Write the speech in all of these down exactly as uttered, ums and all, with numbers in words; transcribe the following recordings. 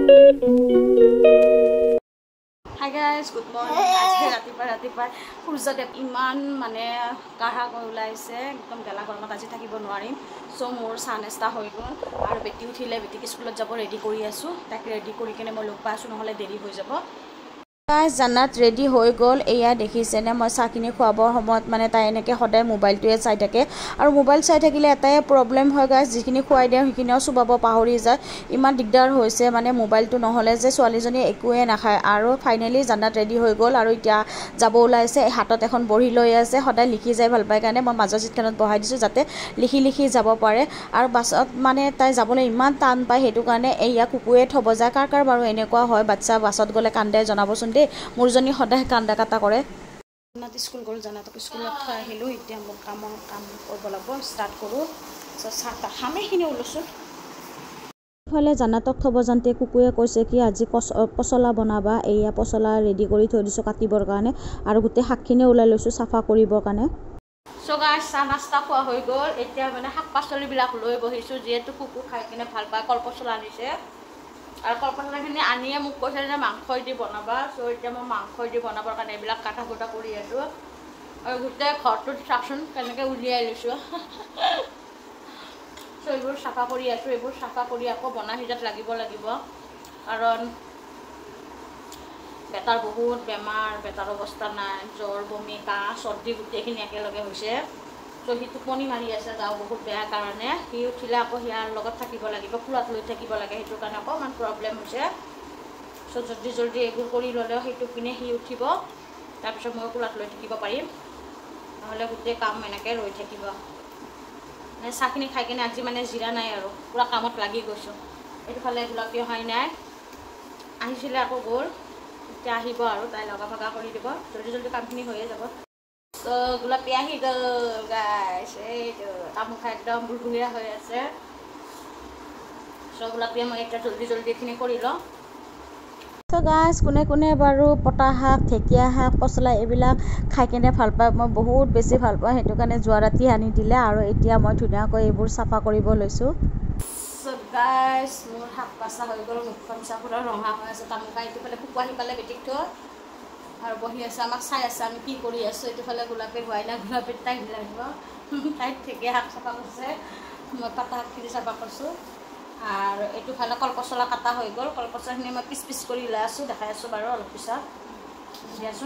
Hi guys, good morning. আজি ৰাতিপুৱা ৰাতিপুৱা সূৰ্যদেৱ ইমান মানে কাঢ়া কৈ ওলাইছে একদম গেলা গৰমত আজি থাকিব নোৱাৰিম সো মোৰ চাহ নাস্তা হৈ গ'ল আৰু বেটি উঠিলে বেটিক স্কুলত যাব ৰেডি কৰি আছো তাক ৰেডি কৰি কিনে মই লগ পাই আছো নহলে দেৰি হৈ যাব গাইজ জান্নাত ৰেডি হৈ গ'ল এয়া দেখিছেনে মই চাহখিনি খোৱাবৰ সময়ত মানে তাই এনেকৈ সদায় মোবাইলটোৱে চাই থাকে আৰু মোবাইল চাই থাকিলে এটাই প্ৰব্লেম হয় গাইজ যিখিনি খুৱাই দিওঁ সেইখিনিও চুবাব পাহৰি যায় ইমান দিগদাৰ হৈছে মানে মোবাইলটো নহ'লে যে ছোৱালীজনীয়ে একোৱে নাখায় আৰু ফাইনেলি জান্নাত ৰেডি হৈ গ'ল আৰু এতিয়া যাব ওলাইছে হাতত এখন বহি লৈ আছে সদায় লিখি যায় ভাল পায় কাৰণে মই মাজৰ চিটখনত বহাই দিছোঁ যাতে লিখি লিখি যাব পাৰে আৰু বাছত মানে তাই যাবলৈ ইমান টান পায় সেইটো কাৰণে এয়া কুকুৰে থ'ব যায় কাৰ কাৰ বাৰু এনেকুৱা হয় বাচ্চা বাছত গ'লে কান্দে জনাবচোন দেই মোৰজনী সদায় কান্দা কাটা কৰে জান্নাত স্কুল গ'ল জান্নাতক স্কুলত থৈ আহিলোঁ এতিয়া মোক কামৰ কাম কৰিব লাগিব ষ্টাৰ্ট কৰোঁ চাহ তাহ খামেইখিনি ওলাইছোঁ ইফালে জান্নাতক থ'ব যাওঁতে কুকুৰে কৈছে কি আজি পচলা বনাবা এয়া পচলা ৰেডি কৰি থৈ দিছোঁ কাটিবৰ কাৰণে আৰু গোটেই শাকখিনি ওলাই লৈছোঁ চাফা কৰিবৰ কাৰণে চ' গাইজ চাহ নাস্তা খোৱা হৈ গ'ল এতিয়া মানে শাক পাচলিবিলাক লৈ বহিছোঁ যিহেতু কুকুৰ খাই কিনে ভাল পায় কল পচলা আনিছে আৰু কল পচলাখিনি আনিয়ে মোক কৈছে যে মাংসই দি বনাবা চ' এতিয়া মই মাংসই দি বনাবৰ কাৰণে এইবিলাক কাটা কুটা কৰি আছোঁ আৰু গোটেই ঘৰটোত চাচোন কেনেকৈ উলিয়াই লৈছোঁ চ' এইবোৰ চাফা কৰি আছোঁ এইবোৰ চাফা কৰি আকৌ বনা সিজাত লাগিব লাগিব কাৰণ বেটাৰ বহুত বেমাৰ বেটাৰ অৱস্থা নাই জ্বৰ বমি কাহ চৰ্দি গোটেইখিনি একেলগে হৈছে চ' সি টোপনি মাৰি আছে গাও বহুত বেয়া কাৰণে সি উঠিলে আকৌ সিয়াৰ লগত থাকিব লাগিব ফুৰাত লৈ থাকিব লাগে সেইটো কাৰণে অকণমান প্ৰব্লেম হৈছে চ' জল্দি জল্দি এইবোৰ কৰি ল'লেও সেইটো পিনে সি উঠিব তাৰপিছত মই ফুৰাত লৈ থাকিব পাৰিম নহ'লে গোটেই কাম এনেকৈ ৰৈ থাকিব মানে চাহখিনি খাই কিনে আজি মানে জিৰা নাই আৰু পূৰা কামত লাগি গৈছোঁ এইটোফালে গোলাপী অহাই নাই আহিছিলে আকৌ গ'ল এতিয়া আহিব আৰু তাই লগা ভগা কৰি দিব জল্দি জল্দি কামখিনি হৈয়ে যাব তো গোলাপী আহি গ'ল গাইছ এইটো তামোল খাই একদম বুৰবুৰীয়া হৈ আছে চ' গোলাপীয়ে মই এতিয়া জল্দি জল্দি এইখিনি কৰি লওঁ তো গাইছ কোনে কোনে বাৰু পটা শাক ঢেকীয়া শাক পচলা এইবিলাক খাই কিনে ভাল পায় মই বহুত বেছি ভাল পাওঁ সেইটো কাৰণে যোৱা ৰাতি আনি দিলে আৰু এতিয়া মই ধুনীয়াকৈ এইবোৰ চাফা কৰিব লৈছোঁ চ' গাইছ মোৰ শাক পাচা হৈ গ'ল মুখখন চাফুলৰ ৰঙা হৈ আছে তামোল খাই এইটোফালে শুকুৱাই সিফালে বেটিক থৈ আৰু বহি আছে আমাক চাই আছে আমি কি কৰি আছোঁ এইটোফালে গোলাপীৰ হোৱাই নাই গোলাপীৰ তাইক লাগিব তাইক ঢেকীয়া শাক চাফা কৰিছে মই পাতা শাকখিনি চাফা কৰিছোঁ আৰু এইটোফালে কল পচলা কাটা হৈ গ'ল কল পচলাখিনি মই পিচ পিচ কৰি লৈ আছোঁ দেখাই আছোঁ বাৰু অলপ পিছত দিয়াচোন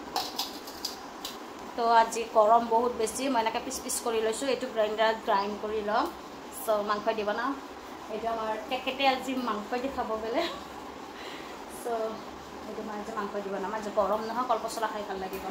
তো আজি গৰম বহুত বেছি মই এনেকৈ পিচ পিচ কৰি লৈছোঁ এইটো গ্ৰাইণ্ডাৰত গ্ৰাইণ্ড কৰি ল'ম চ' মাংস দি বনাওঁ এইটো আমাৰ তেখেতে আজি মাংস দি খাব বোলে চ' এইটো মই আজি মাংস দি বনাম আজি গৰম নহয় কল পচলা খাই ভাল লাগিব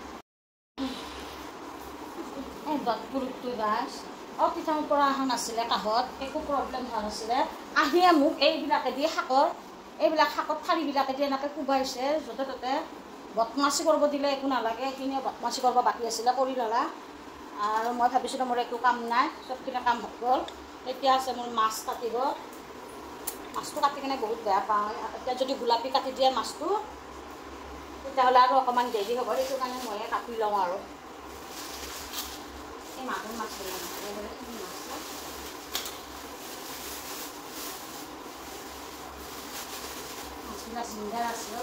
এই দতপুৰটো গাছ অঁ পিঠাৰ পৰা অহা নাছিলে কাষত একো প্ৰব্লেম হোৱা নাছিলে আহিয়ে মোক এইবিলাকেদি শাকৰ এইবিলাক শাকত ঠাৰিবিলাকেদি এনেকৈ কোবাইছে য'তে ত'তে বদমাচি কৰিব দিলে একো নালাগে এইখিনিয়ে বদমাচি কৰিব বাকী আছিলে কৰি ল'লা আৰু মই ভাবিছিলোঁ মোৰ একো কাম নাই চবখিনি কাম হৈ গ'ল এতিয়া আছে মোৰ মাছ কাটিব মাছটো কাটি কিনে বহুত বেয়া পাওঁ এতিয়া যদি গোলাপী কাটি দিয়ে মাছটো তেতিয়াহ'লে আৰু অকণমান দেৰি হ'ব সেইটো কাৰণে ময়ে কাটি লওঁ আৰু এই মাগুৰ মাছ মাছবিলাক জিন্দা আছে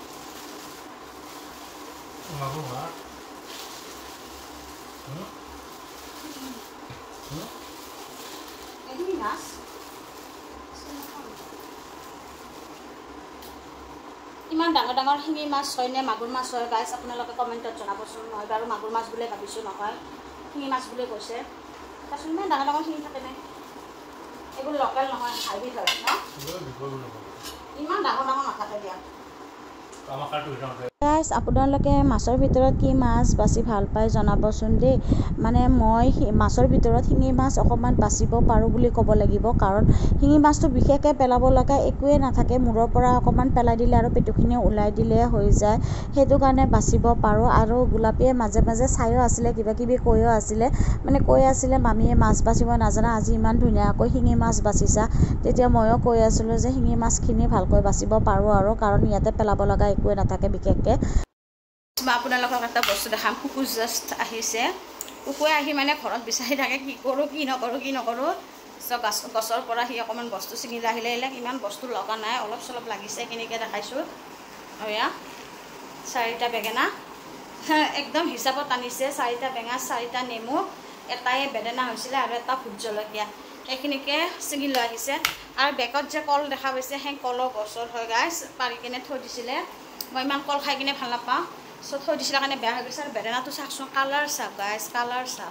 মাছ ইমান ডাঙৰ ডাঙৰ শিঙি মাছ হয়নে মাগুৰ মাছ হয় গাইছ আপোনালোকে কমেণ্টত জনাবচোন মই বাৰু মাগুৰ মাছ বুলিয়ে ভাবিছোঁ নহয় শিঙি মাছ বুলিয়ে কৈছে তাৰপিছত ইমান ডাঙৰ ডাঙৰ শিঙি থাকে নে এইবোৰ লোকেল নহয় হাইব্ৰিড হয় ন ইমান ডাঙৰ ডাঙৰ নাথাকে দিয়া গাইছ আপোনালোকে মাছৰ ভিতৰত কি মাছ বাছি ভাল পায় জনাবচোন দেই মানে মই মাছৰ ভিতৰত শিঙি মাছ অকণমান বাচিব পাৰোঁ বুলি ক'ব লাগিব কাৰণ শিঙি মাছটো বিশেষকৈ পেলাব লগা একোৱেই নাথাকে মূৰৰ পৰা অকণমান পেলাই দিলে আৰু পেটুখিনি ওলাই দিলে হৈ যায় সেইটো কাৰণে বাচিব পাৰোঁ আৰু গোলাপীয়ে মাজে মাজে চায়ো আছিলে কিবা কিবি কৈও আছিলে মানে কৈ আছিলে মামীয়ে মাছ বাচিব নাজানা আজি ইমান ধুনীয়াকৈ শিঙি মাছ বাচিছা তেতিয়া ময়ো কৈ আছিলোঁ যে শিঙি মাছখিনি ভালকৈ বাচিব পাৰোঁ আৰু কাৰণ ইয়াতে পেলাব লগা একোৱে নাথাকে বিশেষকৈ মই আপোনালোকক এটা বস্তু দেখাম কুকুৰ জাষ্ট আহিছে কুকুৰে আহি মানে ঘৰত বিচাৰি থাকে কি কৰোঁ কি নকৰোঁ কি নকৰোঁ চ' গছ গছৰ পৰা সি অকণমান বস্তু ছিঙি আহিলে আহিলে ইমান বস্তু লগা নাই অলপ চলপ লাগিছে এইখিনিকে দেখাইছোঁ আৰু এয়া চাৰিটা বেঙেনা একদম হিচাপত আনিছে চাৰিটা বেঙেনা চাৰিটা নেমু এটাই বেদেনা হৈছিলে আৰু এটা ভোট জলকীয়া সেইখিনিকে ছিঙি লৈ আহিছে আৰু বেগত যে কল দেখা পাইছে সেই কলৰ গছৰ হয় গাইছ পাৰি কিনে থৈ দিছিলে মই ইমান কল খাই কিনে ভাল নাপাওঁ চ' থৈ দিছিলে কাৰণে বেয়া হৈ গৈছে আৰু বেদেনাটো চাওকচোন কালাৰ চাওক গাইছ কালাৰ চাওক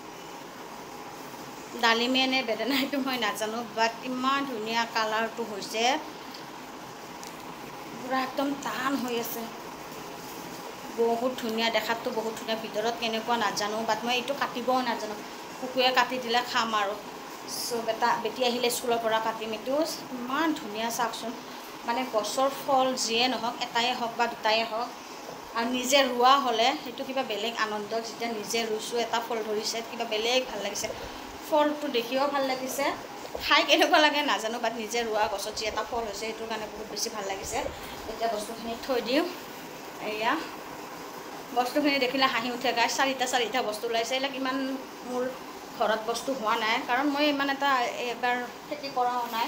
ডালিমে নে বেদেনা সেইটো মই নাজানো বাট ইমান ধুনীয়া কালাৰটো হৈছে পুৰা একদম টান হৈ আছে বহুত ধুনীয়া দেখাতটো বহুত ধুনীয়া ভিতৰত কেনেকুৱা নাজানো বাট মই এইটো কাটিবও নাজানো কুকুৰে কাটি দিলে খাম আৰু চ' বেটা বেটি আহিলে স্কুলৰ পৰা কাটিম এইটো ইমান ধুনীয়া চাওকচোন মানে গছৰ ফল যিয়ে নহওক এটাই হওক বা দুটাই হওক আৰু নিজে ৰোৱা হ'লে সেইটো কিবা বেলেগ আনন্দ যেতিয়া নিজে ৰুইছোঁ এটা ফল ধৰিছে কিবা বেলেগ ভাল লাগিছে ফলটো দেখিও ভাল লাগিছে খাই কেনেকুৱা লাগে নাজানো বাট নিজে ৰোৱা গছত যি এটা ফল হৈছে সেইটোৰ কাৰণে বহুত বেছি ভাল লাগিছে এতিয়া বস্তুখিনি থৈ দিওঁ এয়া বস্তুখিনি দেখিলে হাঁহি উঠে গাই চাৰিটা চাৰিটা বস্তু ওলাইছে এইবিলাক ইমান মোৰ ঘৰত বস্তু হোৱা নাই কাৰণ মই ইমান এটা এবাৰ খেতি কৰাও নাই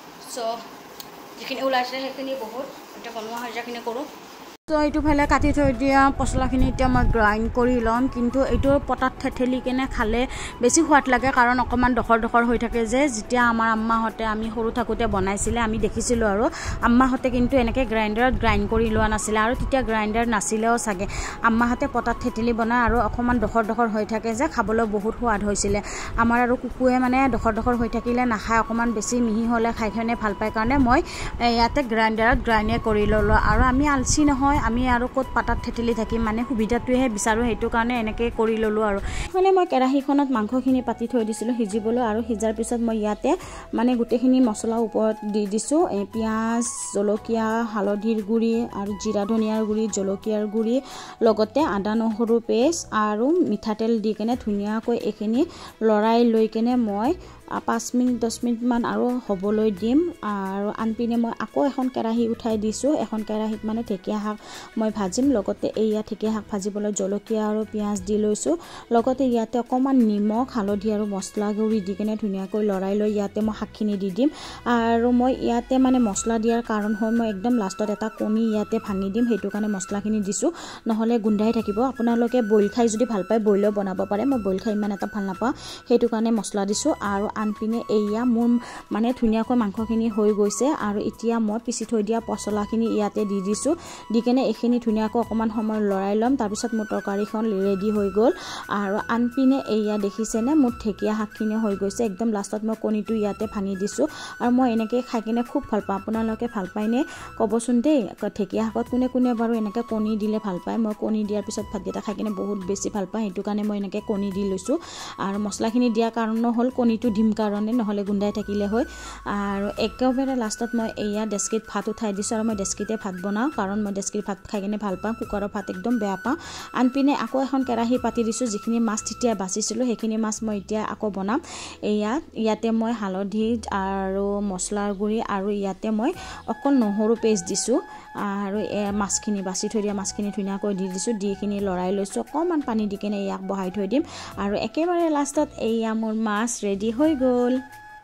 চ' যিখিনি ওলাইছে সেইখিনি বহুত এতিয়া বনোৱা হৈ যোৱাখিনি কৰোঁ তো এইটো ফালে কাটি থৈ দিয়া পচলাখিনি এতিয়া মই গ্ৰাইণ্ড কৰি ল'ম কিন্তু এইটো পটাত থেঠেলি কেনে খালে বেছি সোৱাদ লাগে কাৰণ অকণমান ডখৰ ডখৰ হৈ থাকে যে যেতিয়া আমাৰ আম্মাহঁতে আমি সৰু থাকোঁতে বনাইছিলে আমি দেখিছিলোঁ আৰু আম্মাহঁতে কিন্তু এনেকৈ গ্ৰাইণ্ডাৰত গ্ৰাইণ্ড কৰি লোৱা নাছিলে আৰু তেতিয়া গ্ৰাইণ্ডাৰ নাছিলেও চাগে আম্মাহঁতে পটাত থেঠেলি বনায় আৰু অকণমান ডখৰ ডখৰ হৈ থাকে যে খাবলৈ বহুত সোৱাদ হৈছিলে আমাৰ আৰু কুকুৰে মানে ডখৰ ডখৰ হৈ থাকিলে নাখায় অকণমান বেছি মিহি হ'লে খাই খাই ভাল পায় কাৰণে মই ইয়াতে গ্ৰাইণ্ডাৰত গ্ৰাইণ্ডে কৰি ল'লোঁ আৰু আমি আলচি নহয় আমি আৰু ক'ত পাতাত থেঠেলি থাকিম মানে সুবিধাটোহে বিচাৰোঁ সেইটো কাৰণে এনেকৈ কৰি ল'লোঁ আৰু মানে মই কেৰাহীখনত মাংসখিনি পাতি থৈ দিছিলোঁ সিজিবলৈ আৰু সিজাৰ পিছত মই ইয়াতে মানে গোটেইখিনি মছলা ওপৰত দি দিছোঁ এই পিঁয়াজ জলকীয়া হালধিৰ গুড়ি আৰু জিৰা ধনিয়াৰ গুড়ি জলকীয়াৰ গুড়ি লগতে আদা নহৰু পেষ্ট আৰু মিঠাতেল দি কেনে ধুনীয়াকৈ এইখিনি লৰাই লৈ কেনে মই পাঁচ মিনিট দহ মিনিটমান আৰু হ'বলৈ দিম আৰু আনপিনে মই আকৌ এখন কেৰাহী উঠাই দিছোঁ এখন কেৰাহীত মানে ঢেকীয়া শাক মই ভাজিম লগতে এয়া ঢেকীয়া শাক ভাজিবলৈ জলকীয়া আৰু পিঁয়াজ দি লৈছোঁ লগতে ইয়াতে অকণমান নিমখ হালধি আৰু মছলা গুড়ি দি কেনে ধুনীয়াকৈ লৰাই লৈ ইয়াতে মই শাকখিনি দি দিম আৰু মই ইয়াতে মানে মছলা দিয়াৰ কাৰণ হয় মই একদম লাষ্টত এটা কণী ইয়াতে ভাঙি দিম সেইটো কাৰণে মছলাখিনি দিছোঁ নহ'লে গোন্ধাই থাকিব আপোনালোকে বইল খাই যদি ভাল পায় বইলো বনাব পাৰে মই বইল খাই ইমান এটা ভাল নাপাওঁ সেইটো কাৰণে মছলা দিছোঁ আৰু আনপিনে এয়া মোৰ মানে ধুনীয়াকৈ মাংসখিনি হৈ গৈছে আৰু এতিয়া মই পিচি থৈ দিয়া পচলাখিনি ইয়াতে দি দিছোঁ দি কেনে এইখিনি ধুনীয়াকৈ অকণমান সময় লৰাই ল'ম তাৰপিছত মোৰ তৰকাৰীখন ৰেডি হৈ গ'ল আৰু আনপিনে এয়া দেখিছেনে মোৰ ঢেকীয়া শাকখিনি হৈ গৈছে একদম লাষ্টত মই কণীটো ইয়াতে ভাঙি দিছোঁ আৰু মই এনেকৈ খাই কিনে খুব ভাল পাওঁ আপোনালোকে ভাল পায়নে ক'বচোন দেই ঢেকীয়া শাকত কোনে কোনে বাৰু এনেকৈ কণী দিলে ভাল পায় মই কণী দিয়াৰ পিছত ভাতকেইটা খাই কিনে বহুত বেছি ভাল পাওঁ সেইটো কাৰণে মই এনেকৈ কণী দি লৈছোঁ আৰু মছলাখিনি দিয়াৰ কাৰণো হ'ল কণীটো দিম কাৰণে নহ'লে গোন্ধাই থাকিলে হয় আৰু একেবাৰে লাষ্টত মই এয়া ডেস্কিত ভাত উঠাই দিছোঁ আৰু মই ডেস্কিতে ভাত বনাওঁ কাৰণ মই ডেস্কিৰ ভাত খাই কিনে ভাল পাওঁ কুকাৰৰ ভাত একদম বেয়া পাওঁ আনপিনে আকৌ এখন কেৰাহী পাতি দিছোঁ যিখিনি মাছ তেতিয়া বাচিছিলোঁ সেইখিনি মাছ মই এতিয়া আকৌ বনাম এয়া ইয়াতে মই হালধি আৰু মছলাৰ গুড়ি আৰু ইয়াতে মই অকল নহৰু পেষ্ট দিছোঁ আৰু মাছখিনি বাচি থৈ দিয়া মাছখিনি ধুনীয়াকৈ দি দিছোঁ দি কিনি লৰাই লৈছোঁ অকণমান পানী দি কিনে ইয়াক বহাই থৈ দিম আৰু একেবাৰে লাষ্টত এয়া মোৰ মাছ ৰেডি হৈ গ'ল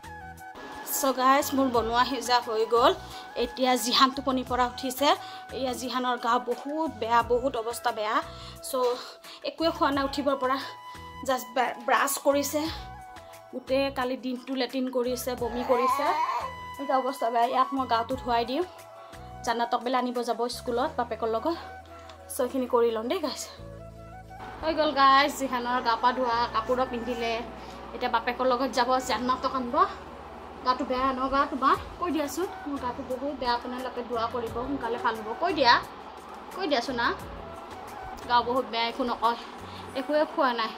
চ' গাইজ মোৰ বনোৱা সিজা হৈ গ'ল এতিয়া জিহান টোপনিৰ পৰা উঠিছে এয়া জিহানৰ গা বহুত বেয়া বহুত অৱস্থা বেয়া চ' একোৱে খোৱা নাই উঠিবৰ পৰা জাষ্ট ব্ৰাছ কৰিছে গোটেই কালি দিনটো লেট্ৰিন কৰিছে বমি কৰিছে এতিয়া অৱস্থা বেয়া ইয়াক মই গাটো ধুৱাই দিওঁ জান্নাতক বেলা আনিব যাব স্কুলত বাপেকৰ লগত চ' এইখিনি কৰি ল'ম দেই গাইজ হৈ গ'ল গাইজ জিহানৰ গা পা ধোৱা কাপোৰো পিন্ধিলে এতিয়া বাপেকৰ লগত যাব জান্নাতক আনিব গাটো বেয়া ন গা তোমাৰ কৈ দিয়াচোন মোৰ গাটো বহুত বেয়া আপোনালোকে দোৱা কৰিব সোনকালে ভাল হ'ব কৈ দিয়া কৈ দিয়াচোন না গা বহুত বেয়া একো নকয় একোৱে খোৱা নাই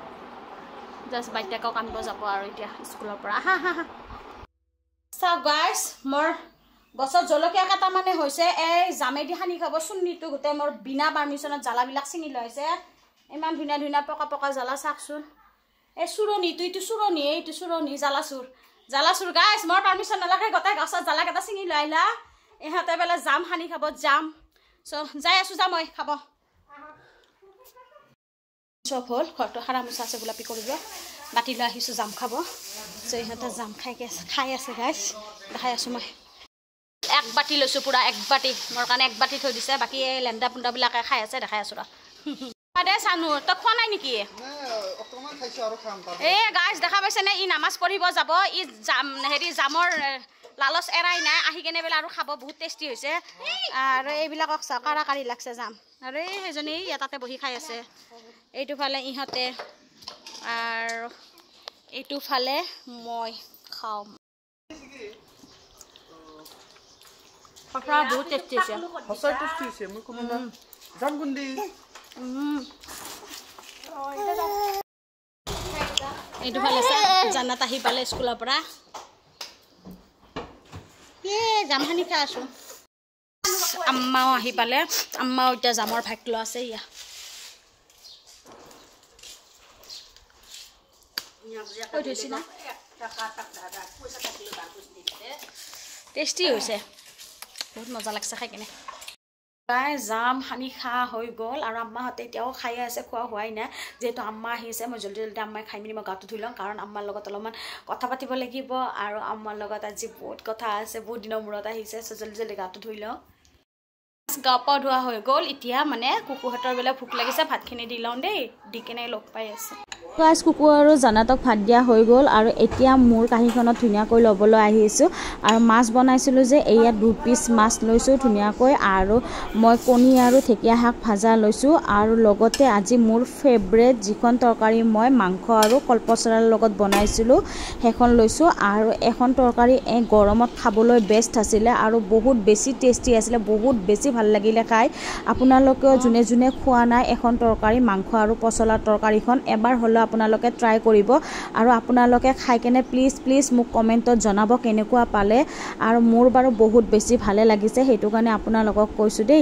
জাষ্ট বাইদেউকক আনিব যাব আৰু এতিয়া স্কুলৰ পৰা হা হা হা চাওক গাইজ মোৰ গছত জলকীয়া কেইটামানে হৈছে এই জামেদি সানি খাব চুন্নিটো গোটেই মোৰ বিনা পাৰ্মিশ্যনত জ্বালাবিলাক ছিঙি লৈছে ইমান ধুনীয়া ধুনীয়া পকা পকা জ্বালা চাওকচোন এই চুৰণিটো এইটো চুৰণি এইটো চুৰণি জ্বালাচুৰ জ্বালাচুৰ গাইছ মোৰ পাৰ্মিশ্যন নালাগে গোটেই গছত জ্বালাকেইটা ছিঙি লৈ আহিলা ইহঁতে বোলে জাম সানি খাব জাম চ' যাই আছোঁ যাম মই খাব চব হ'ল ঘৰটো সাৰা মোচা আছে গোলাপী কৰিব বাতি লৈ আহিছোঁ জাম খাব চ' ইহঁতে জাম খাই খাই আছে গাইছ দেখাই আছোঁ মই এক বাতি লৈছোঁ পুৰা এক বাতি মোৰ কাৰণে এক বাতি থৈ দিছে বাকী এই লেণ্ডা পুণ্ডাবিলাকে খাই আছে দেখাই আছোঁ ৰ দে চানো তই খোৱা নাই নেকি এই গাইছ দেখা পাইছেনে ই নামাজ পঢ়িব যাব ই জাম হেৰি জামৰ লালচ এৰাই নাই আহি কেনে বোলে আৰু খাব বহুত টেষ্টি হৈছে আৰু এইবিলাকক চা কাৰা কাৰি লাগছে যাম আৰু এই সেইজনী ইয়াতে বহি খাই আছে এইটো ফালে ইহঁতে আৰু এইটো ফালে মই খাওঁ পকৰা বহুত টেষ্টি আছে সঁচাই টেষ্টি আছে মই ক'ব না যাম গুন্দি এইটো ফালে চা জান্নাত আহি পালে স্কুলৰ পৰা জাম সানি খাই আছোঁ আম্মাও আহি পালে আম্মাও এতিয়া জামৰ ভাগ লৈ আছে ইয়া টেষ্টি হৈছে বহুত মজা লাগছে খাই কিনে প্ৰায় জাম সানি খা হৈ গ'ল আৰু আম্মাহঁতে এতিয়াও খাই আছে খোৱা হোৱাই নাই যিহেতু আম্মা আহিছে মই জলদি জলদি আম্মাই খাই মেলি মই গাটো ধুই লওঁ কাৰণ আম্মাৰ লগত অলপমান কথা পাতিব লাগিব আৰু আম্মাৰ লগত আজি বহুত কথা আছে বহুত দিনৰ মূৰত আহিছে চ' জলদি জলদি গাটো ধুই লওঁ গা পা ধোৱা হৈ গ'ল এতিয়া মানে কুকুৰহঁতৰ বোলে ভোক লাগিছে ভাতখিনি দি লওঁ দেই দি কেনে লগ পাই আছে গাইছ কুকুৰ আৰু জানাতক ভাত দিয়া হৈ গ'ল আৰু এতিয়া মোৰ কাঁহীখনত ধুনীয়াকৈ ল'বলৈ আহিছোঁ আৰু মাছ বনাইছিলোঁ যে এয়া দুই পিচ মাছ লৈছোঁ ধুনীয়াকৈ আৰু মই কণী আৰু ঢেকীয়া শাক ভাজা লৈছোঁ আৰু লগতে আজি মোৰ ফেভৰেট যিখন তৰকাৰী মই মাংস আৰু কলপচলাৰ লগত বনাইছিলোঁ সেইখন লৈছোঁ আৰু এখন তৰকাৰী এই গৰমত খাবলৈ বেষ্ট আছিলে আৰু বহুত বেছি টেষ্টি আছিলে বহুত বেছি ভাল লাগিলে খাই আপোনালোকেও যোনে যোনে খোৱা নাই এখন তৰকাৰী মাংস আৰু পচলাৰ তৰকাৰীখন এবাৰ হ'লেও আপোনালোকে ট্ৰাই কৰিব আৰু আপোনালোকে খাই কেনে প্লিজ প্লিজ মোক কমেণ্টত জনাব কেনেকুৱা পালে আৰু মোৰ বাৰু বহুত বেছি ভালে লাগিছে সেইটো কাৰণে আপোনালোকক কৈছোঁ দেই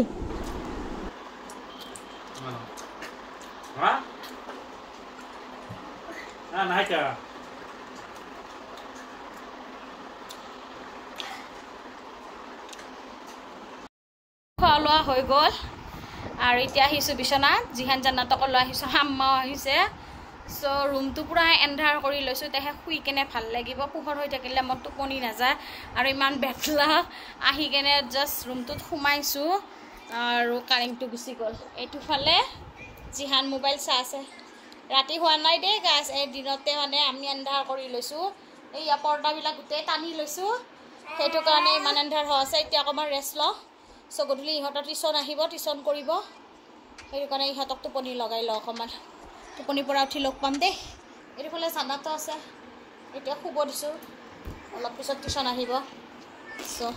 খোৱা লোৱা হৈ গ'ল আৰু এতিয়া আহিছোঁ বিচনাত যিহান জান্নাতক লৈ আহিছোঁ আম্মাও আহিছে চ' ৰুমটো পূৰা এন্ধাৰ কৰি লৈছোঁ তেহে শুই কেনে ভাল লাগিব পোহৰ হৈ থাকিলে মোৰ টোপনি নাযায় আৰু ইমান বেটলা আহি কেনে জাষ্ট ৰুমটোত সোমাইছোঁ আৰু কাৰেণ্টটো গুচি গ'ল এইটো ফালে যিহান মোবাইল চাই আছে ৰাতি হোৱা নাই দেই গাইছ এই দিনতে মানে আমি এন্ধাৰ কৰি লৈছোঁ এইয়া পৰ্দাবিলাক গোটেই টানি লৈছোঁ সেইটো কাৰণে ইমান এন্ধাৰ হৈ আছে এতিয়া অকণমান ৰেষ্ট লওঁ চ' গধূলি ইহঁতৰ টিউশ্যন আহিব টিউশ্যন কৰিব সেইটো কাৰণে ইহঁতক টোপনি লগাই লওঁ অকণমান টোপনিৰ পৰা উঠি লগ পাম দেই এইটো ফালে জান্নাতো আছে এতিয়া শুব দিছোঁ অলপ পিছত টিউশ্যন আহিব চ'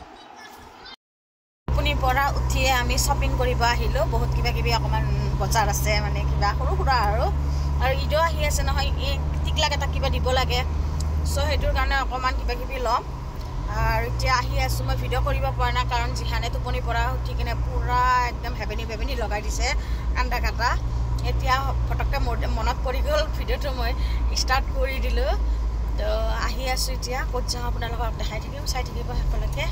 টোপনিৰ পৰা উঠিয়ে আমি শ্বপিং কৰিব আহিলোঁ বহুত কিবা কিবি অকণমান বজাৰ আছে মানে কিবা সৰু সুৰা আৰু আৰু ঈদো আহি আছে নহয় এই টিকলাক এটা কিবা দিব লাগে চ' সেইটোৰ কাৰণে অকণমান কিবা কিবি ল'ম আৰু এতিয়া আহি আছোঁ মই ভিডিঅ' কৰিব পৰা নাই কাৰণ যিহানে টোপনিৰ পৰা উঠি কিনে পূৰা একদম হেবেনি ভেবেনি লগাই দিছে আন্দা কাটা এতিয়া ফটককৈ মোৰ মনত পৰি গ'ল ভিডিঅ'টো মই ষ্টাৰ্ট কৰি দিলোঁ তো আহি আছোঁ এতিয়া ক'ত যাওঁ আপোনালোকক দেখাই থাকিম চাই থাকিব শেষলৈকে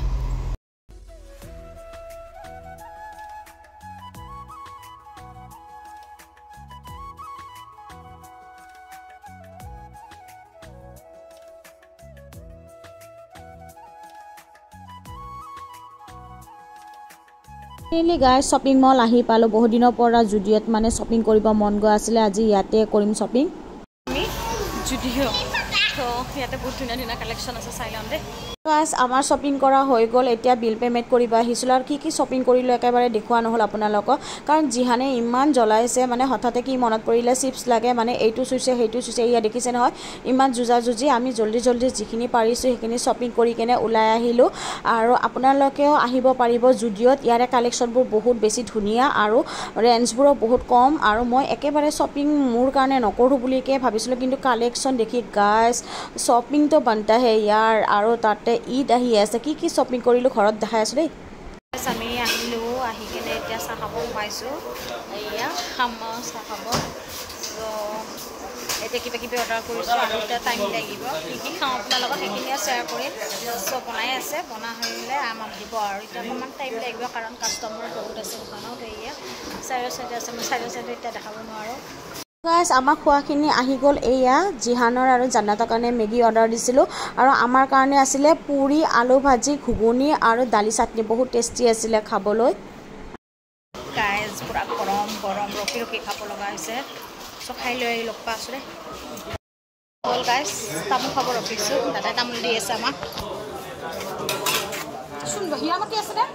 Mainly guys shopping mall ahi palo বহুত দিনৰ পৰা জুডিঅত মানে shopping কৰিব মন গৈ আছিল আজি ইয়াতে কৰিম shopping আমি জুডিঅ তো ইয়াতে বহুত ধুনীয়া ধুনীয়া কালেকশ্যন আছে চাই লম দে গাইস আমাৰ shopping কৰা হৈ গ'ল এতিয়া বিল পেমেন্ট কৰিব আহিছিল আৰু কি কি shopping কৰিলো একেবাৰে দেখুৱা নহল আপোনালোকক কাৰণ জিহানে ইমান জ্বলাইছে মানে হঠাতে কি মনত পৰিলে চিপছ লাগে মানে এইটো চুইছে হেইটো চুইছে ইয়া দেখিছে নহয় ইমান জুজা জুজি আমি জলদি জলদি যিখিনি পাৰিছো সেইখিনি shopping কৰি কেনে ওলাই আহিলো আৰু আপোনালোকেও আহিব পাৰিব জুডিঅত ইয়াৰে কালেকশ্যনবোৰ বহুত বেছি ধুনীয়া আৰু ৰেঞ্জবোৰ বহুত কম আৰু মই একেবাৰে shopping মোৰ কাৰণে নকৰো বুলিকে ভাবিছিলো কিন্তু কালেকশ্যন দেখি গাইস shopping তো বনতা হে यार আৰু তাতে ঈদ আহি আছে কি কি shopping কৰিলো ঘৰত দেখাই আছো দেই আমি আহিলো আহি কেনে এতিয়া চাহ খাব পাইছো এয়া খাম চাহ খাব তো এটা কিবা কিবি অৰ্ডাৰ কৰিছো আৰু এটা টাইম লাগিব কি কি খাওঁ আপোনালোকক সেইখিনি শ্বেয়াৰ কৰিম সব বনাই আছে বনা হইলে আমাক দিব আৰু এটা অকমান টাইম লাগিব কাৰণ কাস্টমাৰ বহুত আছে দোকানত এয়া চাইৰ চাইড আছে মই চাইৰ চাইড এটা দেখাব নোৱাৰো গাইজ আমাৰ খোৱাখিনি আহি গ'ল এয়া জিহানৰ আৰু জান্নাতৰ কাৰণে মেগী অৰ্ডাৰ দিছিলোঁ আৰু আমাৰ কাৰণে আছিলে পুৰি আলু ভাজি ঘুগুনি আৰু দালি চাটনি বহুত টেষ্টি আছিলে খাবলৈ গাইজ পুৰা গৰম গৰম ৰখি ৰখি খাব লগা হৈছে চ' খাই লৈ আহি লগ পাই আছোঁ দেই হ'ল গাইজ তামোল খাব ৰখিছোঁ দাদাই তামোল দি আছে আমাক চোন বহিয়া মাতি আছে দে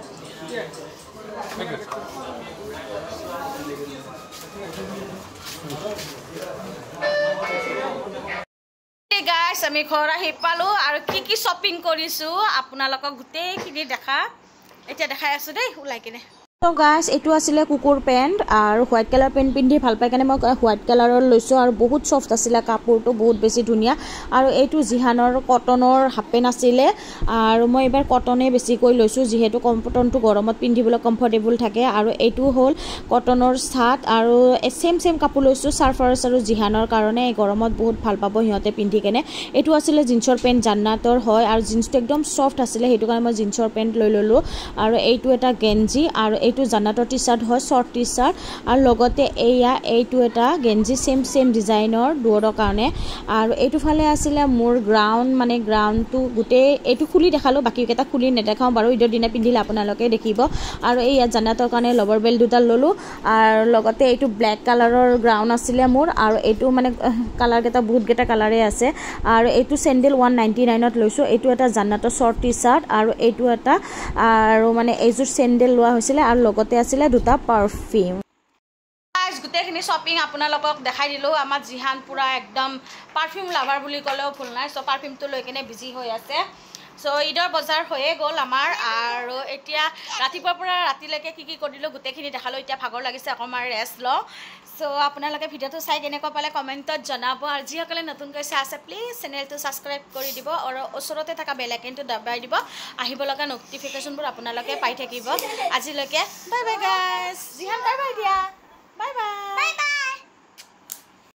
গাইজ আমি ঘৰ আহি পালোঁ আৰু কি কি শ্বপিং কৰিছোঁ আপোনালোকক গোটেইখিনি দেখা এতিয়া দেখাই আছোঁ দেই ওলাই কিনে তো গাইজ এইটো আছিলে কুকুৰ পেণ্ট আৰু হোৱাইট কালাৰ পেণ্ট পিন্ধি ভাল পাই কাৰণে মই হোৱাইট কালাৰৰ লৈছোঁ আৰু বহুত ছফ্ট আছিলে কাপোৰটো বহুত বেছি ধুনীয়া আৰু এইটো জিহানৰ কটনৰ হাফ পেণ্ট আছিলে আৰু মই এইবাৰ কটনেই বেছিকৈ লৈছোঁ যিহেতু কটনটো গৰমত পিন্ধিবলৈ কমফৰ্টেবল থাকে আৰু এইটো হ'ল কটনৰ চাৰ্ট আৰু ছেম ছেম কাপোৰ লৈছোঁ চাৰ্ফাৰ্ছ আৰু জিহানৰ কাৰণে এই গৰমত বহুত ভাল পাব সিহঁতে পিন্ধি কেনে এইটো আছিলে জিন্সৰ পেণ্ট জান্নাতৰ হয় আৰু জিন্সটো একদম ছফ্ট আছিলে সেইটো কাৰণে মই জিন্সৰ পেণ্ট লৈ ল'লোঁ আৰু এইটো এটা গেঞ্জি আৰু এইটো জান্নাতৰ টি চাৰ্ট হয় শ্বৰ্ট টি চাৰ্ট আৰু লগতে এয়া এইটো এটা গেঞ্জি ছেম ছেম ডিজাইনৰ দুয়োৰ কাৰণে আৰু এইটো ফালে আছিলে মোৰ গ্ৰাউণ্ড মানে গ্ৰাউণ্ডটো গোটেই এইটো খুলি দেখালোঁ বাকীকেইটা খুলি নেদেখাওঁ বাৰু ঈদৰ দিনা পিন্ধিলে আপোনালোকে দেখিব আৰু এই ইয়াত জান্নাতৰ কাৰণে লবৰ বেল্ট দুডাল ল'লোঁ আৰু লগতে এইটো ব্লেক কালাৰৰ গ্ৰাউণ্ড আছিলে মোৰ আৰু এইটো মানে কালাৰকেইটা বহুতকেইটা কালাৰে আছে আৰু এইটো চেণ্ডেল ওৱান নাইণ্টি নাইনত লৈছোঁ এইটো এটা জান্নাতৰ শ্বৰ্ট টি চাৰ্ট আৰু এইটো এটা আৰু মানে এইযোৰ চেণ্ডেল লোৱা হৈছিলে আৰু লগতে আছিলে দুটা পাৰফিউম গোটেইখিনি শ্বপিং আপোনালোকক দেখাই দিলোঁ আমাৰ জিহান পূৰা একদম পাৰফিউম লাভাৰ বুলি ক'লেও ভুল নাই চ' পাৰফিউমটো লৈ কিনে বিজি হৈ আছে চ' ঈদৰ বজাৰ হৈয়ে গ'ল আমাৰ আৰু এতিয়া ৰাতিপুৱাৰ পৰা ৰাতিলৈকে কি কি কৰিলোঁ গোটেইখিনি দেখালোঁ এতিয়া ভাগৰ লাগিছে অকণমান ৰেষ্ট লওঁ চ' আপোনালোকে ভিডিঅ'টো চাই কেনেকুৱা পালে কমেণ্টত জনাব আৰু যিসকলে নতুনকৈ চাই আছে প্লিজ চেনেলটো ছাবস্ক্ৰাইব কৰি দিব আৰু ওচৰতে থকা বেল আইকনটো দবাই দিব আহিব লগা ন'টিফিকেশ্যনবোৰ আপোনালোকে পাই থাকিব আজিলৈকে bye bye guys Jihan bye bye দিয়া